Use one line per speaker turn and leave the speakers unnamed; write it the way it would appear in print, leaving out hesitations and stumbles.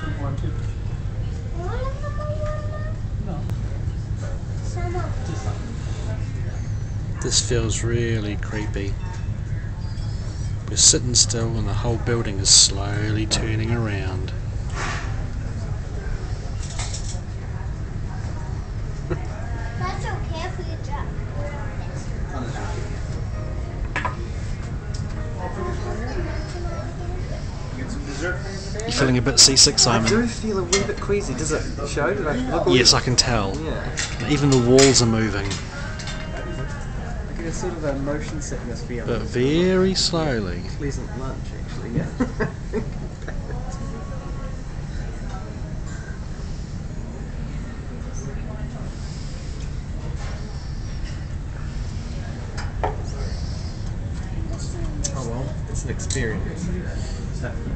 This feels really creepy. We're sitting still and the whole building is slowly turning around.
That's okay if we drop
You feeling a bit seasick, Simon?
I do feel a wee bit queasy. Does it show? Did I look
Yes, I can tell.
Yeah.
Even the walls are moving.
I get a sort of a motion sickness feeling.
But very slowly.
Pleasant lunch, actually, yeah. Oh well, it's an experience.